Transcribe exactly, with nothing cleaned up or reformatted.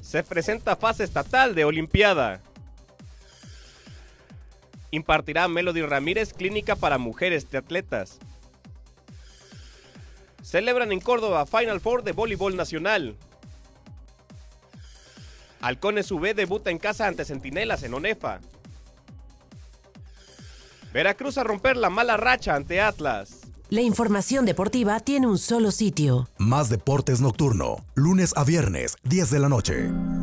Se presenta fase estatal de Olimpiada. Impartirá Melody Ramírez clínica para mujeres triatletas. Celebran en Córdoba Final Four de voleibol nacional. Halcones U V debuta en casa ante Centinelas en ONEFA. Veracruz a romper la mala racha ante Atlas. La información deportiva tiene un solo sitio. Más Deportes Nocturno, lunes a viernes, diez de la noche.